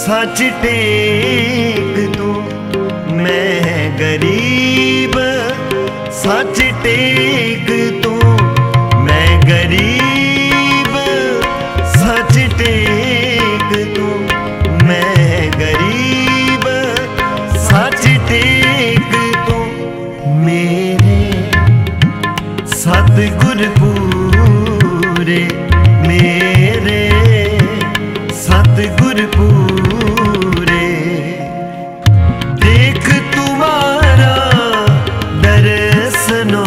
सच take तू, मैं गरीब सच टेक तू, मैं गरीब सच टेक तू, मैं गरीब सच टेक तू, मेरे सतगुर पूरे, मेरे सतगुर पूरे। देख तुम्हारा दर्शनो,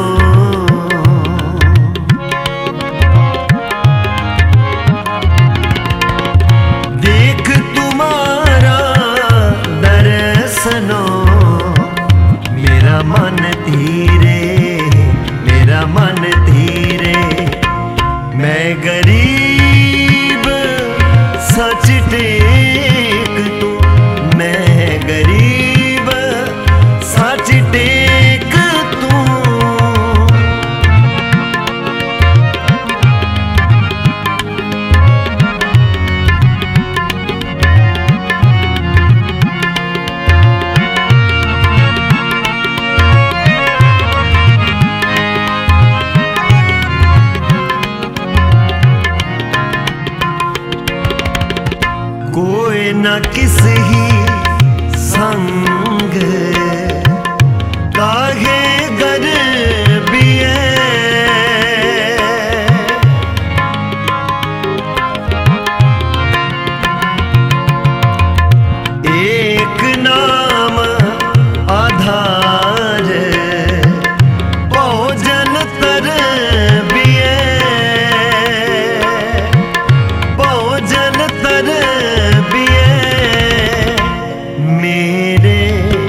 देख तुम्हारा दर्शनो, मेरा मन धीरे, मेरा मन धीरे। मैं गरीब सच टेक तू, मैं गरीब सच टेक तू। कोई न किसी संग काहे गरबिए, एक नाम आधार भोजन तरबिए, भोजन तरबिए। मेरे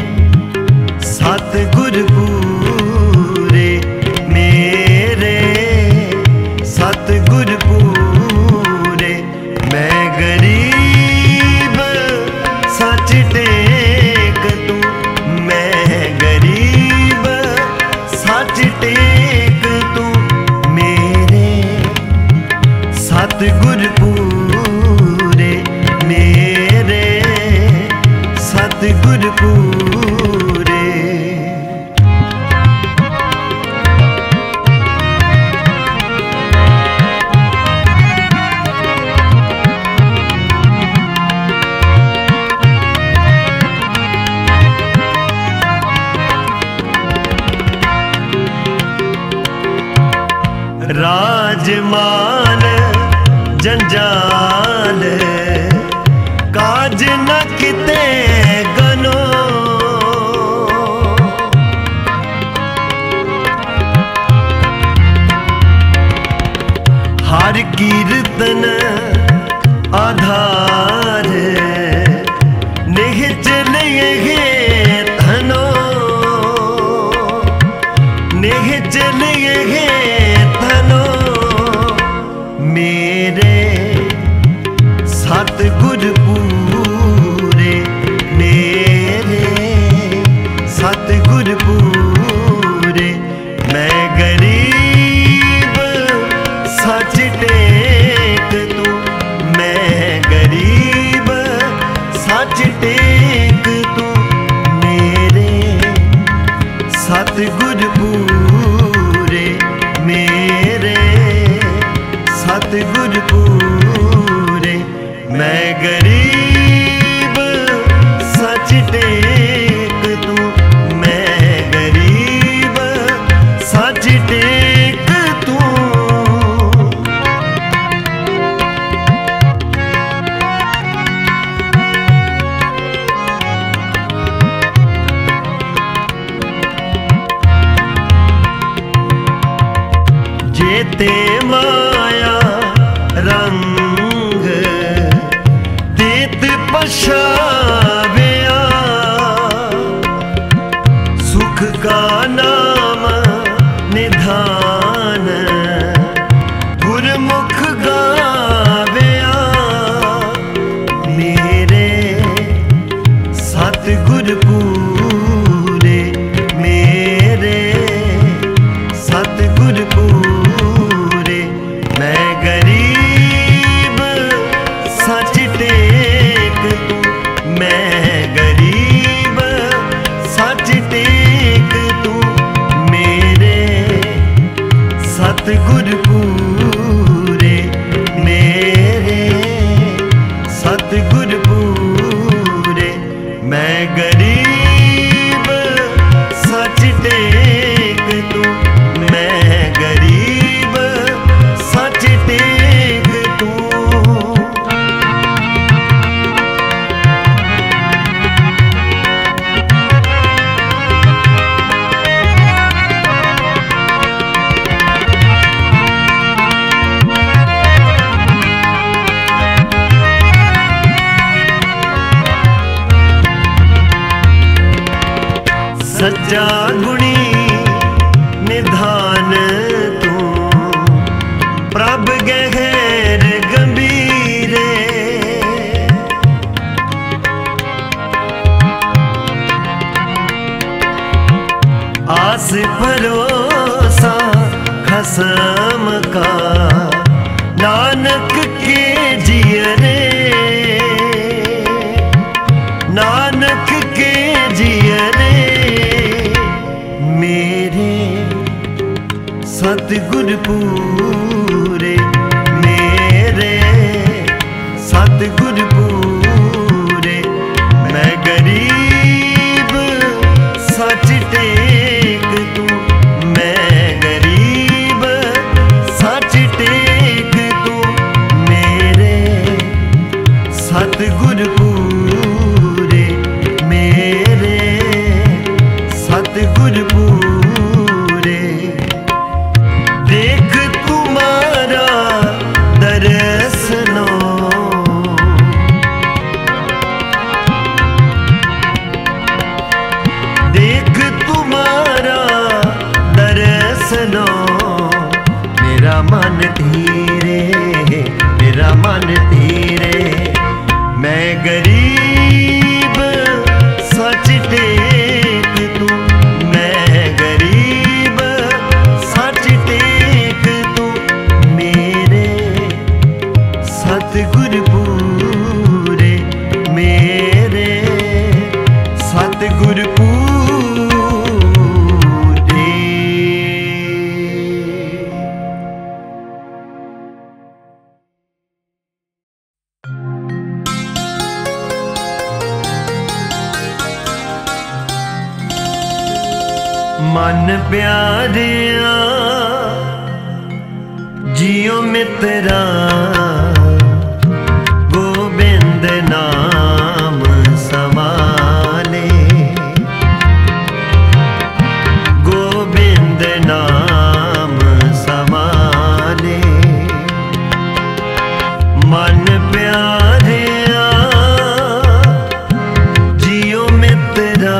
सतगुर पूरे, मेरे सतगुर पूरे। मैं गरीब सच टेक तू, मैं गरीब सच टेक तू, मेरे सतगुर पूरे, मेरे सतगुर पूरे। राजमाल जंजाल काज न किते गनो, हर कीर्तन आधार निहचल ये धनो, निहचल ये धनो। मेरे सतगुर पूरे, मेरे सतगुर पूरे। मैं गरीब सच टेक तू, मैं गरीब सच टेक तू, मेरे सतगुर पूरे, मेरे सतगुर पूरे। मैं गरीब सच टेक तू, मैं गरीब सच टेक तू। जेते माया रंग देत पछाविया, सुख का नाम निधान गुरमुख गाविया। मेरे सतगुर पूरे, मेरे सतगुर पूरे। मैं गरीब सच टेक तू, टेक तू मेरे सतगुर पूरे मेरे सतगुर पूरे। मैं गरीब सच टेक तू मैं गरीब सच टेक तू। सच्चा गुणी निधान तू प्रभ गहर गंभीरे। आस भरोसा खसम का नानक के जियरे नानक के जियरे। मेरे सतगुर पूरे मेरे सतगुर पूरे। मैं गरीब सच टेक तू मैं गरीब सच टेक तू मेरे सतगुर पूरे मेरे सतगुर पूरे। देख तुम्हारा दर्शनो देख तुम्हारा दर्शनो। मेरा मन धीरे मेरा मन धीरे। मैं गरीब सच टेक तू मैं गरीब सच टेक तू मेरे सतगुर पूरे मेरे सतगुर पूरे। मन प्यारिया जियो मित्रा गोबिंद नाम संभाले गोबिंद नाम संभाले। मन प्यारिया जियो मित्रा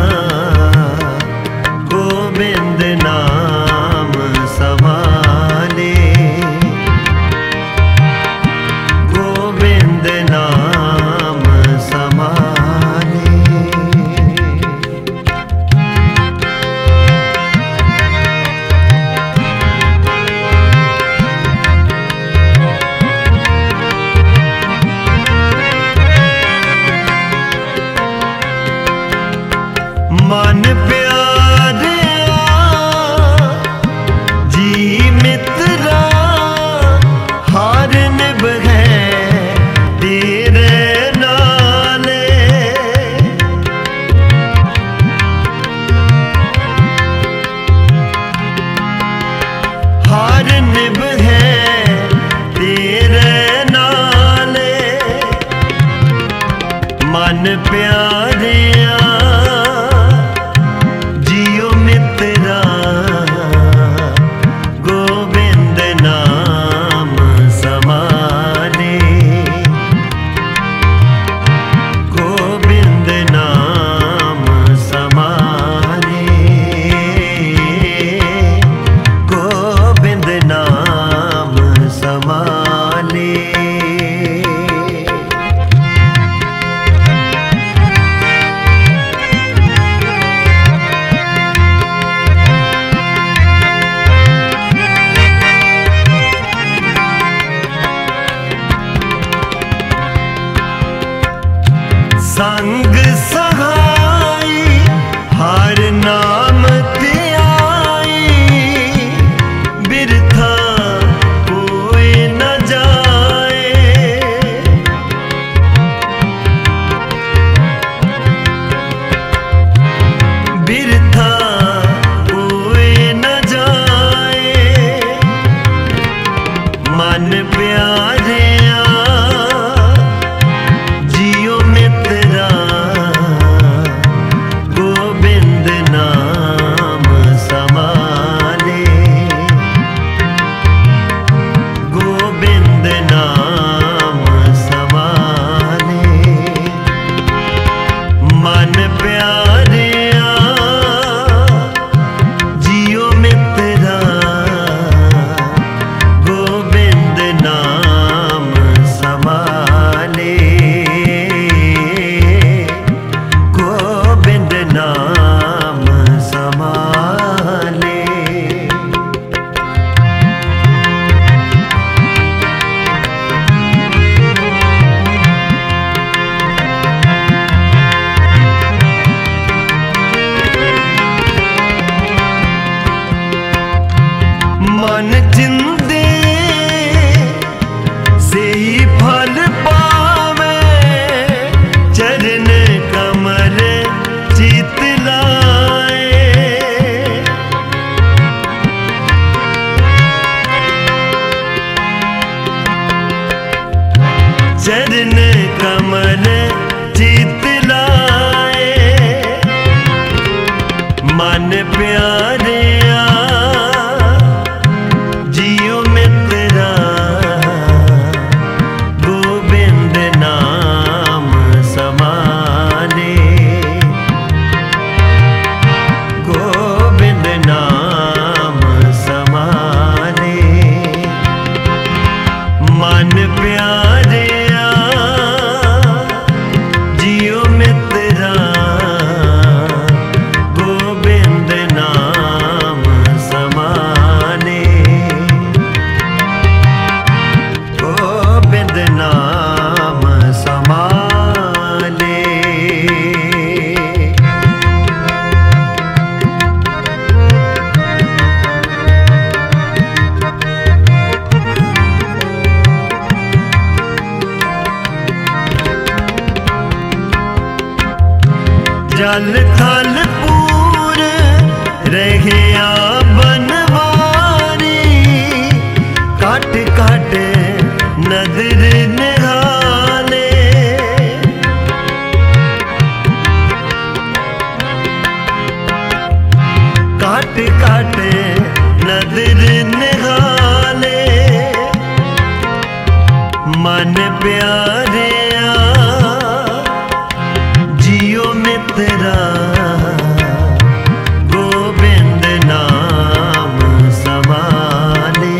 गोबिंद नाम संभाले प्यारिया जियो मित्रा गोविंद नाम समाने गोविंद नाम समाने मन प्यारिया जियो मित्रा गोविंद नाम समाने गोविंद नाम समाने। जल थल पूर रहिया बनवारी काट काट नदर निहाले काट काट नदर निहाले मन प्यारिया जियो मित्रा गोविंद नाम समाने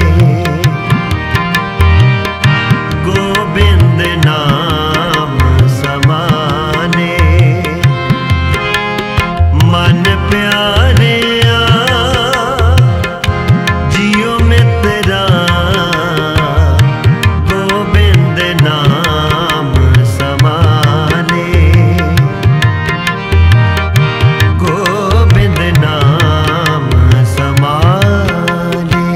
गोविंद नाम समाने मन प्यारिया जियो मित्रा गोविंद नाम समाने गोविंद नाम समाने।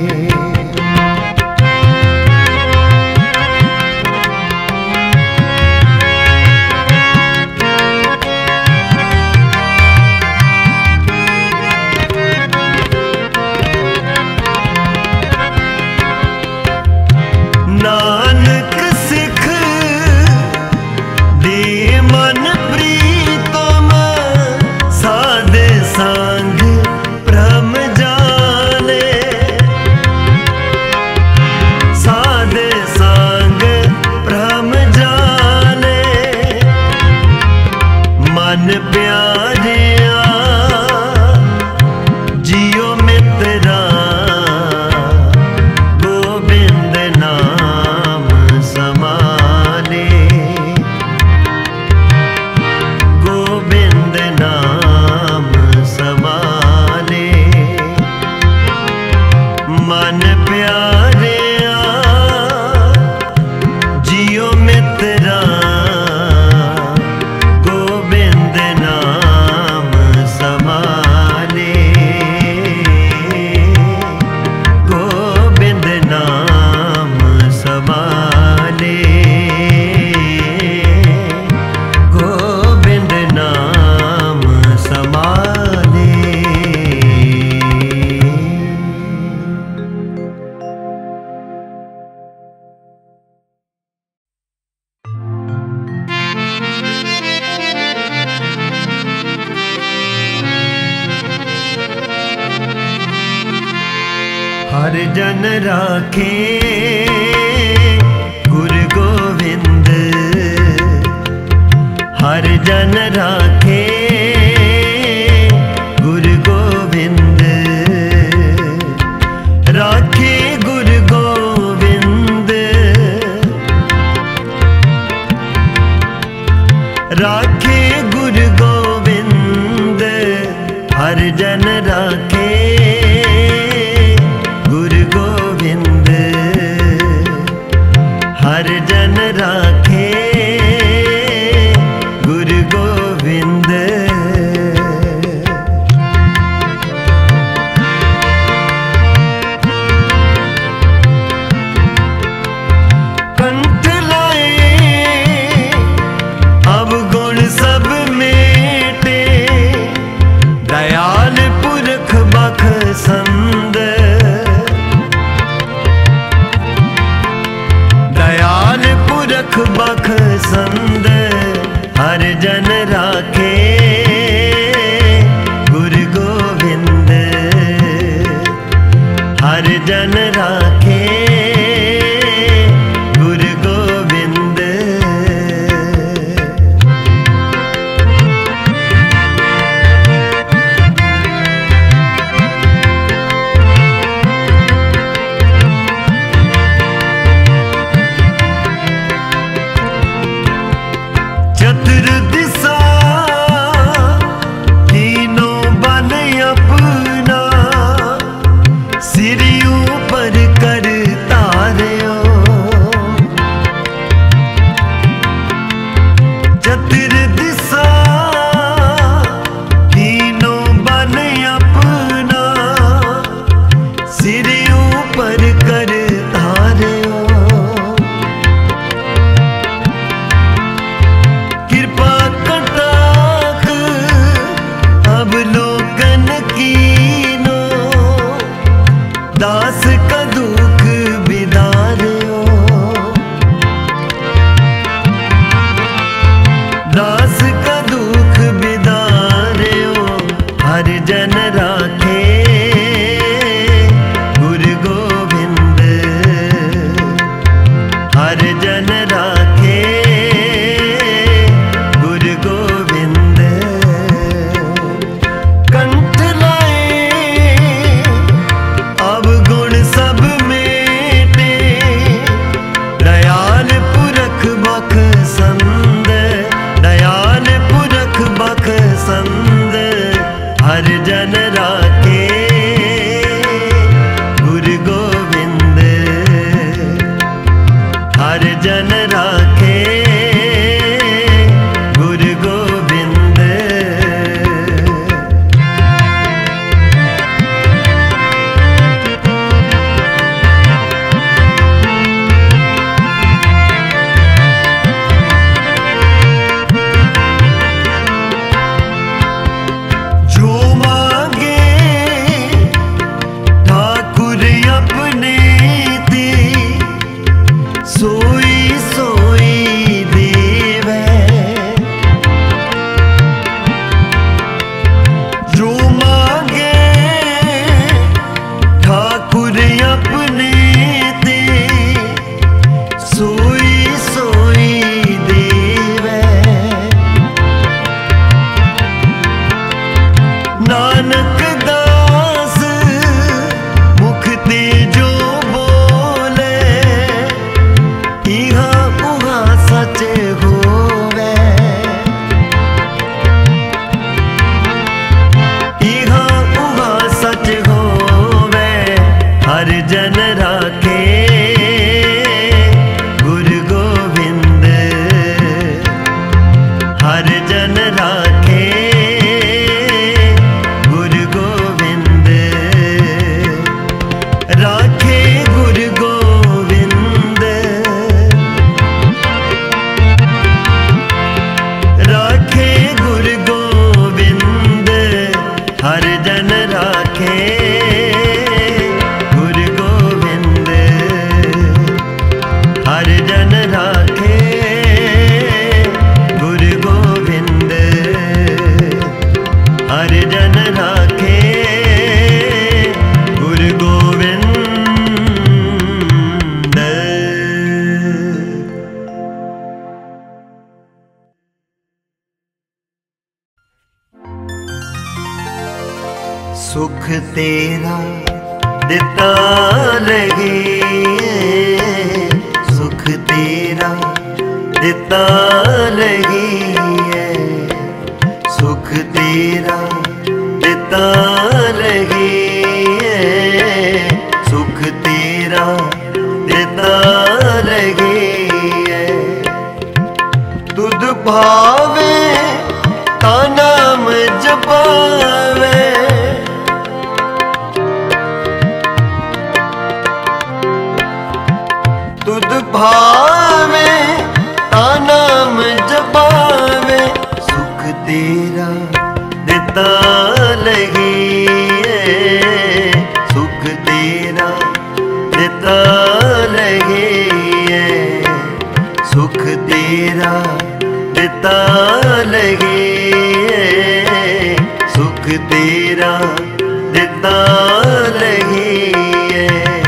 नानक सिख दे मन प्रीतम साध संग भ्रम जाने साध संग भ्रम जाने मन प्यारिया जियो मित्रा गोविंद नाम समाने गोविंद नाम समाने मन प्यारिया जियो मित्रा गोविंद नाम समाने गोविंद नाम समाने गोविंद नाम समाने। हर जन राखे गुरु गोविंद हर जन राखे गुरु गोविंद राखे गुरु गोविंद राखे गुरु गोविंद हर जन राखे गुरु गोविंद हर जन राखे गुरु गोविंद। कंठ लाए अब गुण सब मेटे दयाल पुरख बख संद दयाल पुरख बख संद हर जन राखे गुरु गोविंद जन राखे गुरु गोविंद। चतुर दिशा तीनों बन अपना, सिर ऊपर कर तारियो। चतुर दिशा तीनों बन अपना, सिर ऊपर कर तारियो। कृपा कटाक अब लोगन कीनो, दास का दुख बिदारियो। दास का दुख बिदारियो, हर जन राखे गुरु गोविंद। हर जन राखे गुरु गोविंद। कंठ लाए अब गुण सब मेटे, दयाल पुरख बख संद। दयाल पुरख बख संद, हर जन राखे गुरु गोविंद। हर जन राखे गुरु गोविंद। जो मांगे ठाकुर अपने ते, सोई सोई देवै। जो मांगे ठाकुर अपने ते, सोई सोई देवै। नानक दास मुख ते जो बोले, इहा उहा सच होवे। इहा उहा सच होवे, हर जन राखे गुरु गोविंद। हर जन राखे गुरु गोविंद। राखे गुरु गोविंद। राखे गुरु गोविंद। हर जन राखे गुरु गोविंद। हर जन राखे गुरु गोविंद। हर जन राखे गुरु गोविंद। सुख तेरा दिता लगे, सुख तेरा दिता लगे। सुख तेरा दिता लगे, सुख तेरा दिता लगे। तुद भावे ता नाम जपावे, तुद भावे ता नाम जपावे। सुख तेरा दिता लगे, सुख तेरा दिता लगे। सुख तेरा दिता लगे, सुख तेरा दिता लगे।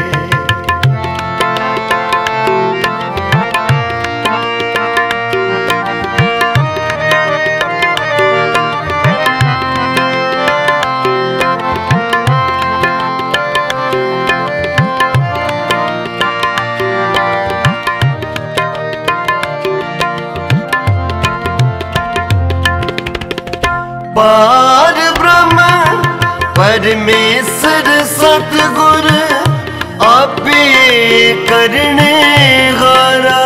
परमेश्वर सतगुर आपे करने हारा।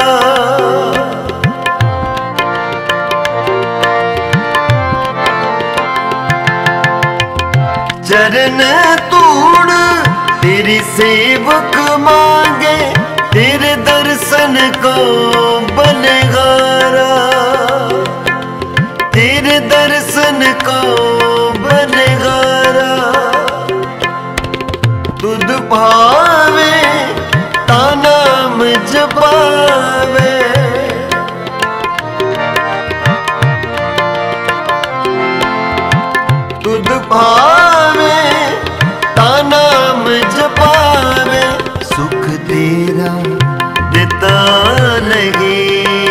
चरण तूड़ तेरी सेवक मांगे, तेरे दर्शन को बलगारा, तेरे दर्शन को बलगारा। तुद भावे ता नाम जपावे, तुद भावे ता नाम जपावे। सुख तेरा देता लगे,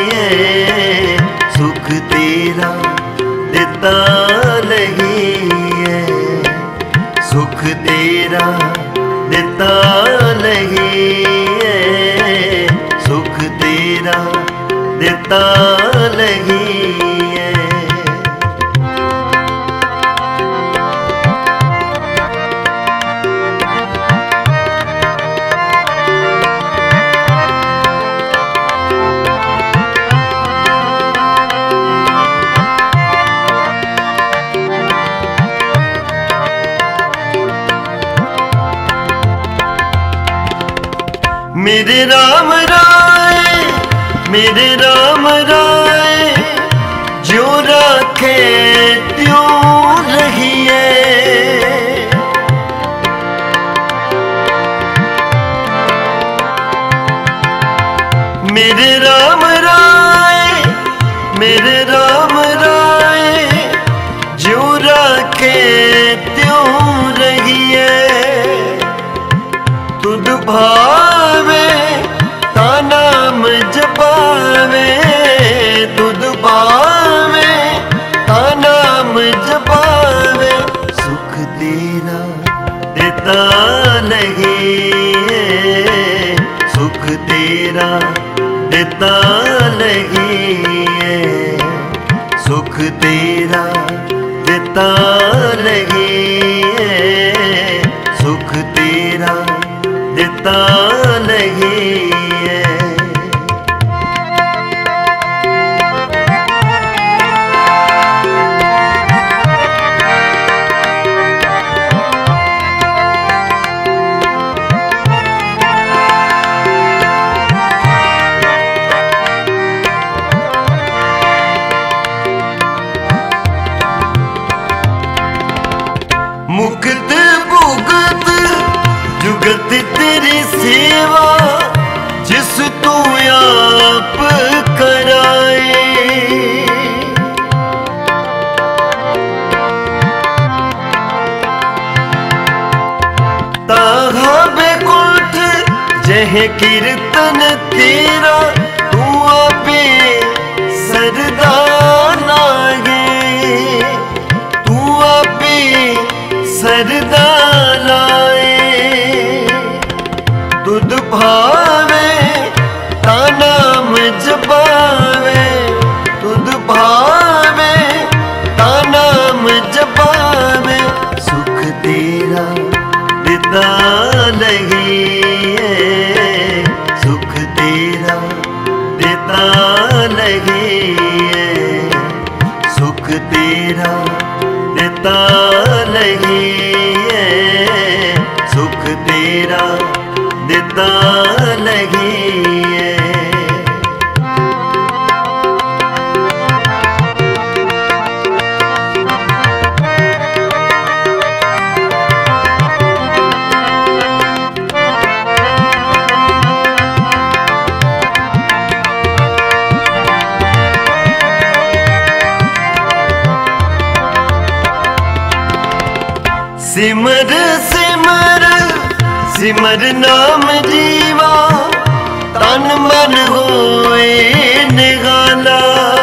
सुख तेरा देता लगे, सुख तेरा देता लगे, सुख तेरा देता लगे। मेरे राम राय, मेरे राम राय, जो राखे त्यों रहिए। मेरे राम राय, मेरे राम राय, जो राखे त्यों रहिए। तुद भावे ता नाम जपावे, तुद भावे ता नाम जपावे। सुख तेरा देता लगे, सुख तेरा देता लगे, सुख तेरा देता लगे, सुख तेरा देता लगे। मुक्त भुगत जुगत तेरी सेवा, जिस तू आप कराए। ताहा बेकुंठ जह कीर्तन तेरा, तू आपे सरदा लागे, तू आपे सरदा लाए। तुद भावे ता नाम जपावे, तुद भावे ता नाम जपावे। सुख तेरा देता लगे, सुख तेरा देता लगे, सुख तेरा देता लगे, सुख तेरा देता लगे। सिमर सिमर सिमर नाम जीवा, तन मन होए निगाला।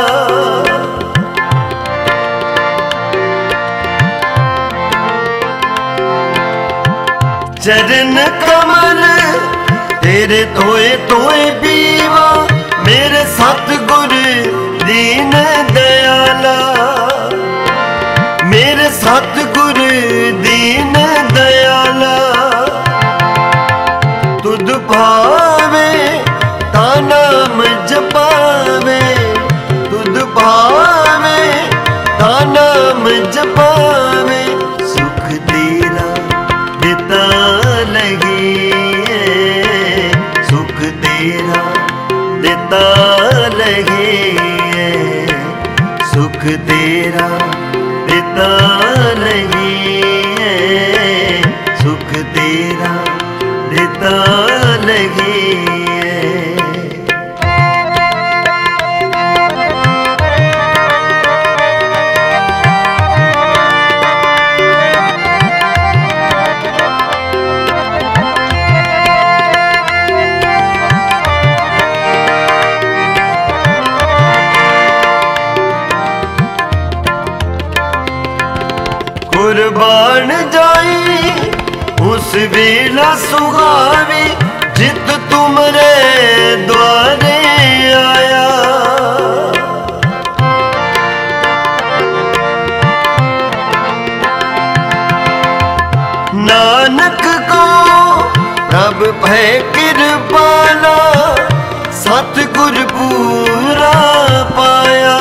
चरण कमल तेरे तोए तोए पीवा, मेरे सतगुर दीन दयाला, मेरे सतगुर दीन देता लगी है, सुख तेरा देता लगी है, सुख तेरा देता लगी है, सुख तेरा देता लगी है। कुर्बान जाई उस वेला सुहावी, जित तुमरे द्वारे आया। नानक को प्रभ भय कृपाला, सतगुर पूरा पाया।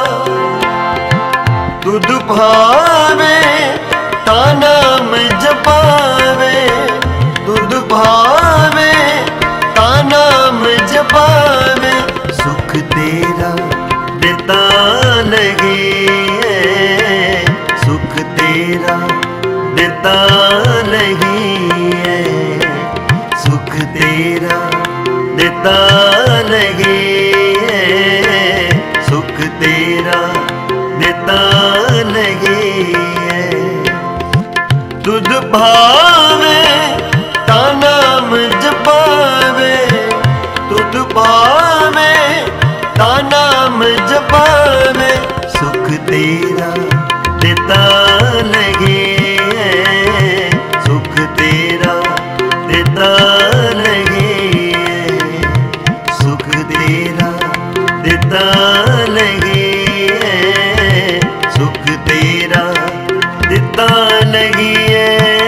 तुद भावे ता नाम जपावे, तुद भावे ता नाम जपावे, सुख तेरा देता लगे है, सुख तेरा देता लगी है, सुख तेरा देता लगे है, सुख तेरा देता लगे है। तुद भावे ता नाम जपावे, तुद भावे ता नाम जपावे, सुख तेरा देता लगे है, सुख तेरा देता लगे है, सुख तेरा देता लगे है, सुख तेरा देता लगी है।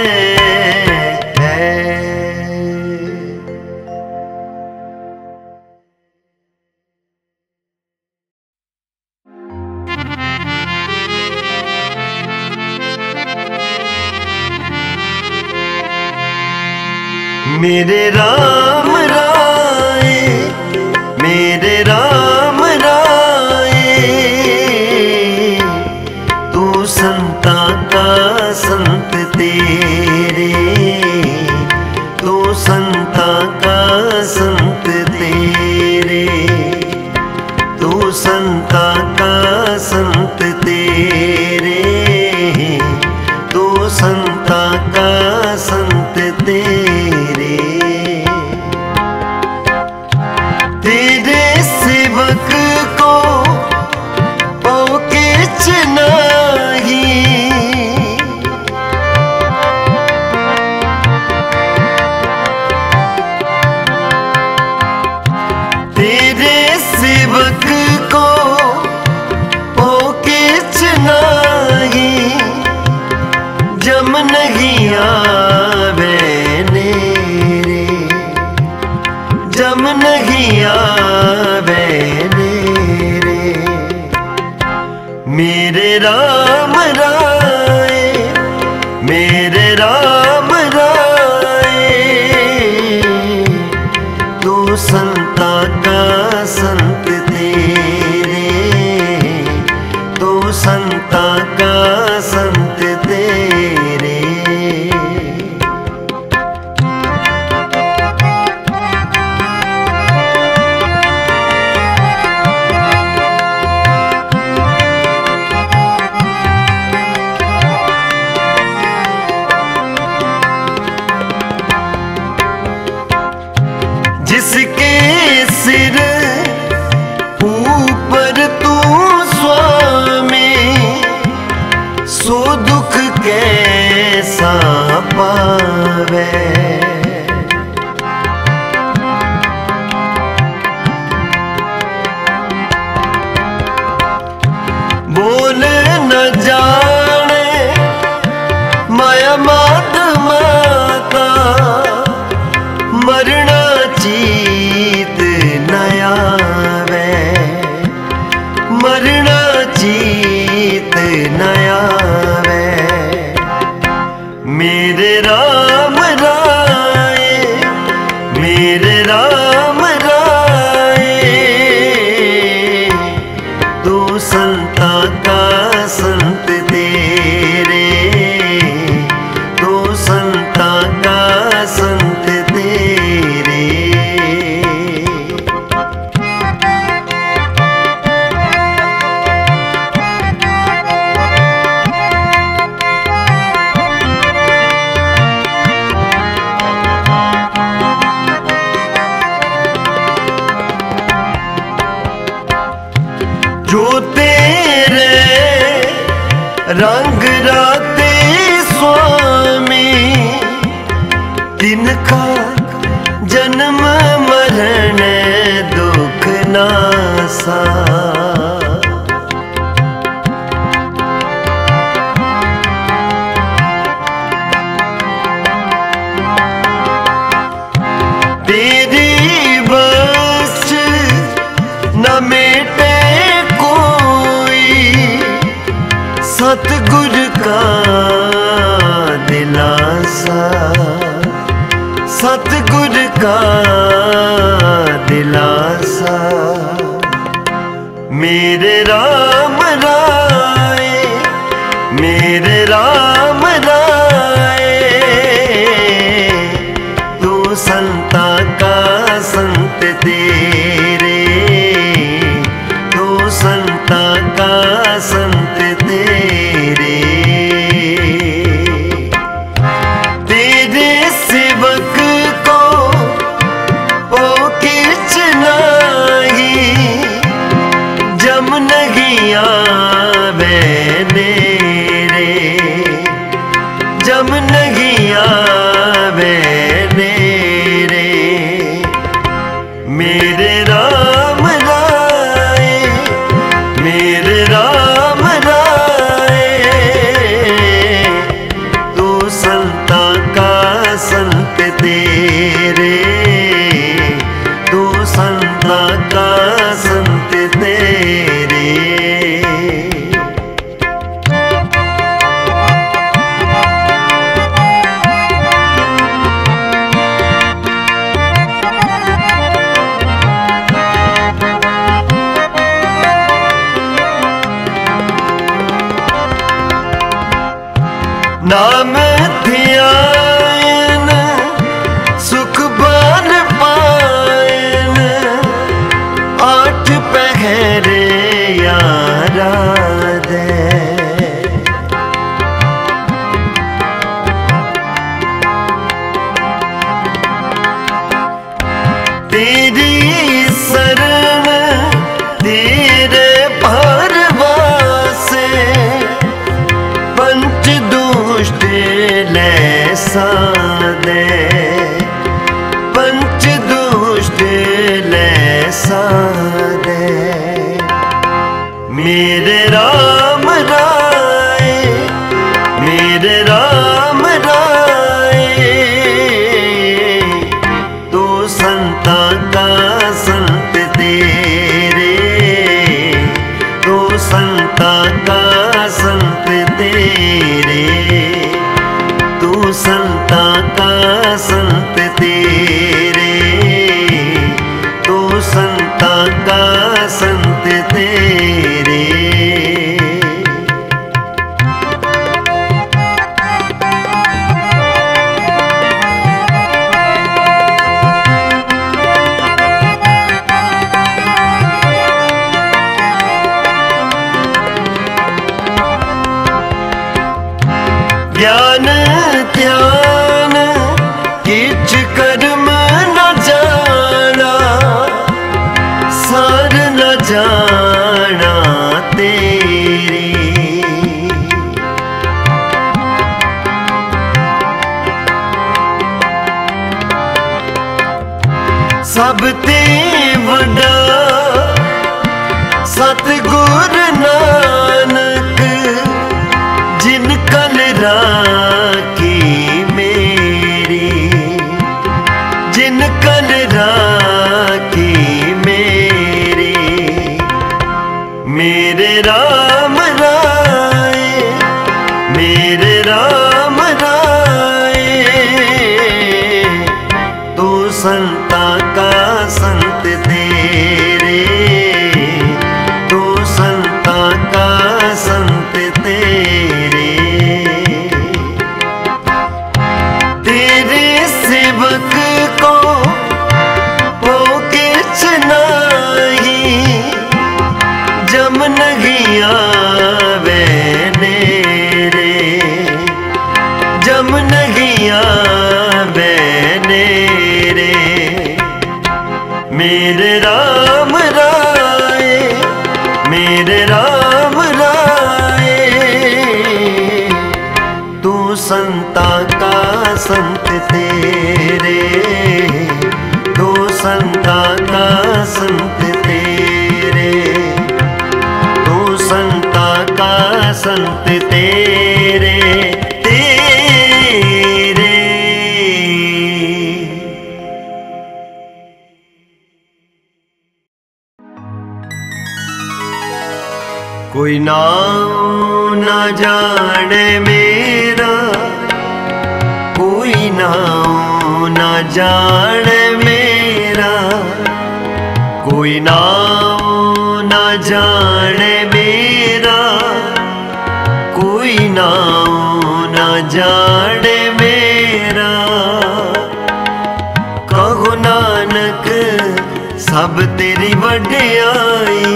मेरे राम राय, मेरे राम राय, तू संता का संत तेरे, तू संता का संत तेरे, तू संता का संत तेरे, तू संता का संत तेरे। तेरे सेवक को पाँव के चनाही, तेरे सेवक को पाँव के चनाही, जम नहीं आवे नेरे, जम नहीं आवे नेरे। मेरे राम राय, मेरे राम राय, तू संता का संत तेरे, तू संता का संत तेरे। जिसके सिर ऊपर तू स्वामी, सो दुख कैसा पावे। बोल न जाने माया मात माता, मरना चीत नया वे, मरना चीत नया वे। मेरे मेरे राम राय, मेरे राम राय, तू संता का संत तेरे, तू संता का संत तेरे। जो तेरे रंग राते स्वामी, तिनका जन्म मरण दुख नासा। तेरी बस न मेटे सतगुर का दिलासा, सतगुर का दिलासा। मेरे राम राय, मेरे राम राय, तू संता का संत तेरे, तू संता का संत तेरे। तेरे सेवक को ओ किच नाही, जम नहीं आवे नेरे, जम नहीं आवे नेरे। मेरे राम राय, मेरे राम राय, तू संता का संत तेरे, तू संता का संत तेरे। नाम ध्यान सुख बान पायन, आठ पहरे यारा दे। तेरी शरण तेरे परवासे, पंच दुष्ट लैसा दे, पंच दुष्ट लैसा दे। मेरे राम राय, मेरे राम राय, तू संता का संत तेरे, तू संता का संत तेरे, तू संता का संत तेरे, तू संता का संत तेरे। ज्ञान ध्यान किच कर्म न जाना, सार न जाना तेरी। सब ते वड्डा सतगुर नानक, जिन कल राखी मेरी, जिन कल राखी मेरी। मेरे राम राय, मेरे राम राय, तेरे सेवक को हो किछ नाही, जम नहीं आवे नेरे, जम नहीं आवे नेरे। मेरे राम राय, मेरे राम राय, तू संता का संत तेरे, तू संता का संत तेरे, तू संता का संत तेरे तेरे। कोई नाम ना जाने मेरा, कोई नाम ना जाने मेरा, कोई नाम ना जाने मेरा, कोई नाम ना जाने मेरा। कहो नानक सब तेरी वड्याई,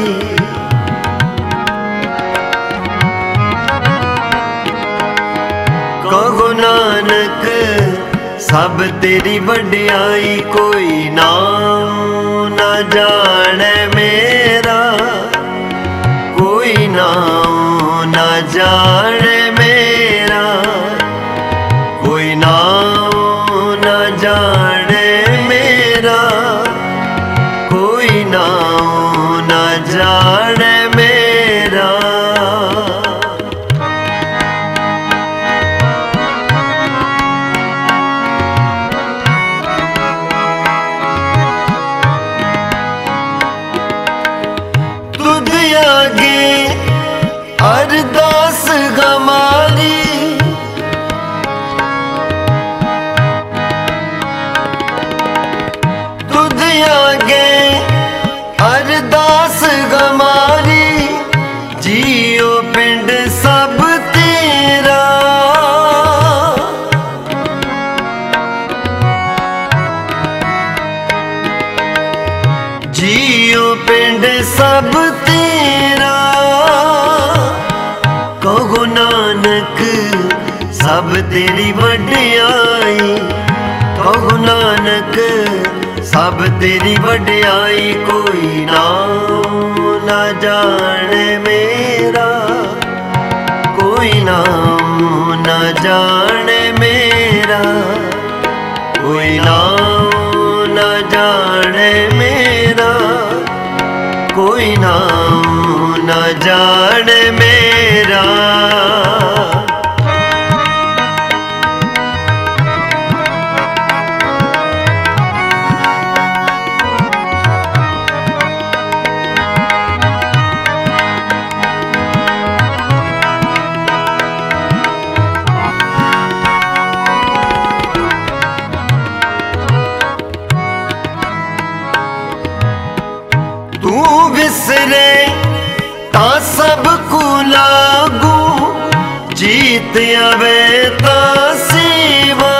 कहो नानक सब तेरी वड्याई। कोई नाम ना जाने मेरा, कोई नाम ना जाने मेरा, कोई नाम ना जाने मेरा, कोई नाम ना जाने मेरा। अरदास हमारी, तुझ आगे अरदास हमारी, जियो पिंड सब तेरा, जियो पिंड सब तेरा। कहो नानक सब तेरी वड्याई, कहो नानक सब तेरी वड्याई। कोई नाम ना जाने मेरा, कोई नाम ना जाने मेरा, कोई नाम ना जाने मेरा, कोई नाम ना जाने मेरा। तू विसरे ता सब को लागू, जीत आवे ता सेवा।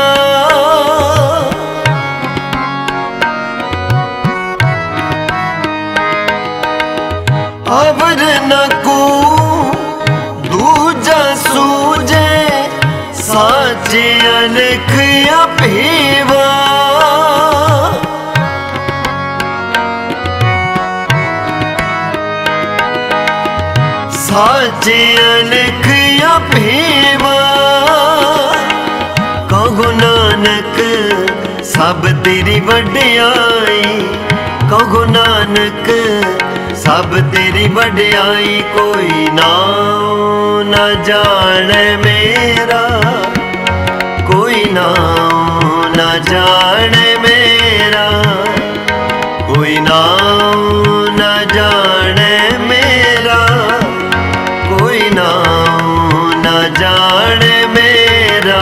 अवर न को दूजा सूझे, साचे अलख अपेवा। साचे अलख अपेवा। कहो नानक सब तेरी वड्याई, कहो नानक सब तेरी वड्याई। कोई नाम ना जाने मेरा, कोई नाम ना जाने मेरा, कोई नाम ना जाने मेरा, कोई नाम ना जाने मेरा।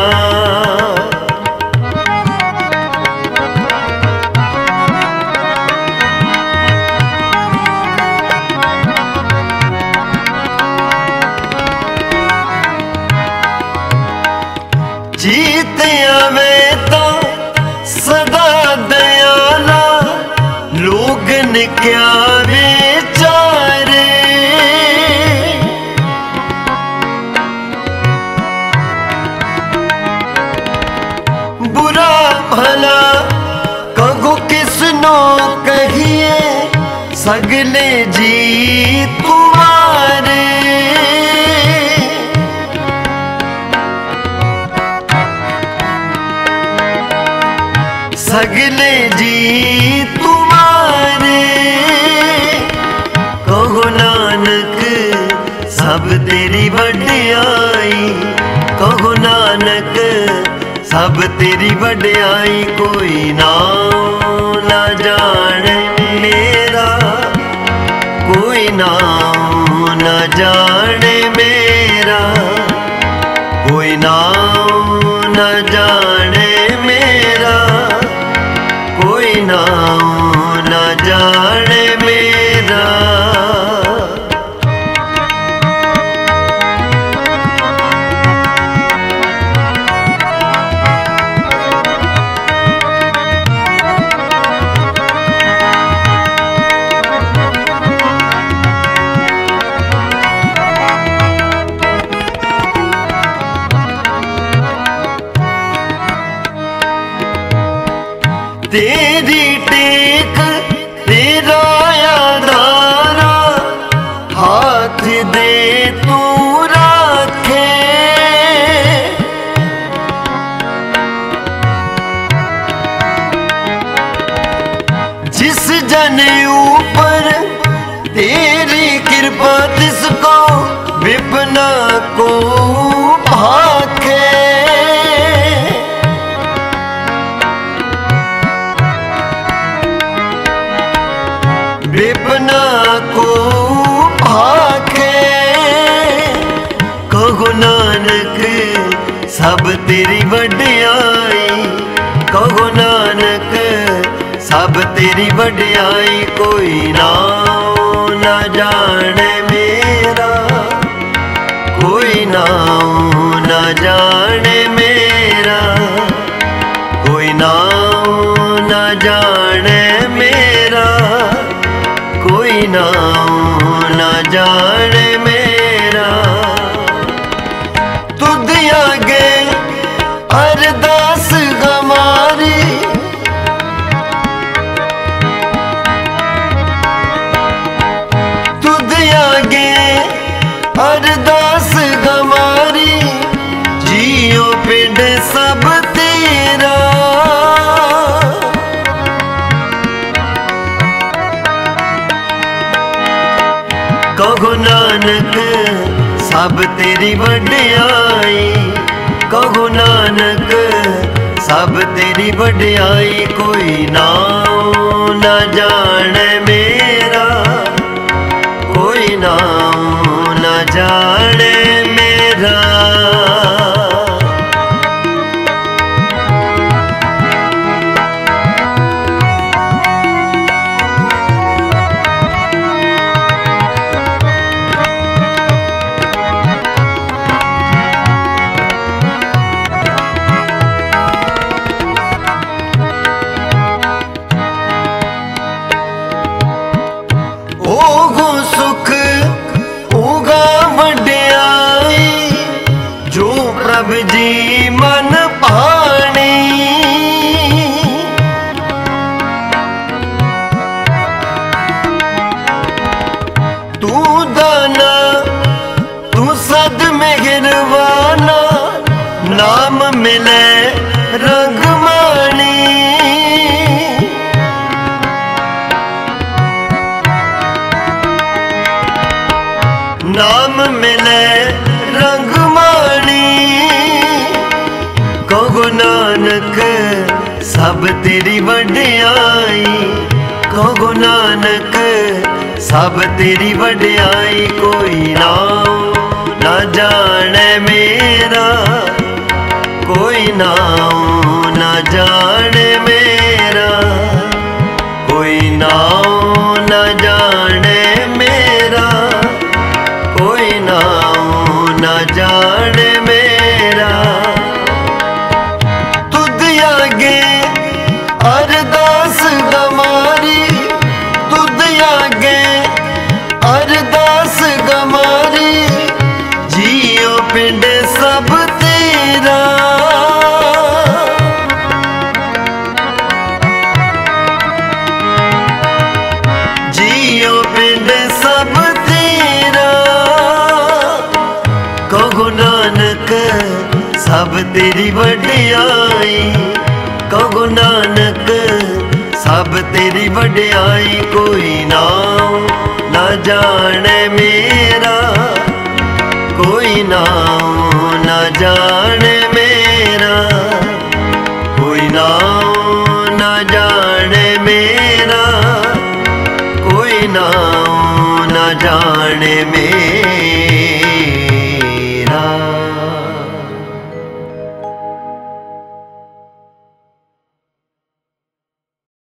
जीत आवे क्या विचारे, बुरा भला कगो किसनो कहिए, सगले जी तुम्हारे। सगले जी तुम्हारे, कहो नानक सब तेरी वड्याई, कहो नानक सब तेरी वड्याई। कोई नाम ना जाने मेरा, कोई नाम ना जाने मेरा, कोई नाम ना जाने मेरा, कोई नाम ना जाने मेरा। तेरी टेक तेरा आधारा, हाथ दे तू राखे। जिस जन ऊपर तेरी कृपा, तिसको विपना को भाखे। विपना को भाखे, कहो नानक सब तेरी वड्याई, कहो नानक सब तेरी वड्याई। कोई नाम ना जाने मेरा, कोई नाम ना जाने मेरा, कोई नाम ना जाने मेरा, कोई नाम ना जाने मेरा। तुद आगे अरदास हमारी, तुद आगे अरदास हमारी, जियो पिंड सब तेरा। कहो नानक सब तेरी वड्याई, कहो नानक सब तेरी वड्याई। कोई नाम ना जाने मेरा, कोई नाम ना जाने मेरा। ओगो सुख उगा वड्याई, जो प्रभु जी मन भानी। तू दाना तू सद मेहरबाना, नाम मिले रंग मानी। नाम मिले रंग मानी, कहो नानक सब तेरी वड्याई, कहो नानक सब तेरी वड्याई। कोई नाम ना जाने मेरा, कोई नाम ना जाने मेरा, कोई नाम ना जाने मेरा, कोई नाम ना जाने मेरा। तुद आगे अरदास हमारी, तुद तेरी वड्याई। कहो नानक सब तेरी वड्याई, कोई नाम ना जाने मेरा, कोई नाम ना जाने मेरा, कोई नाम ना जाने मेरा, कोई नाम ना जाने मेरा।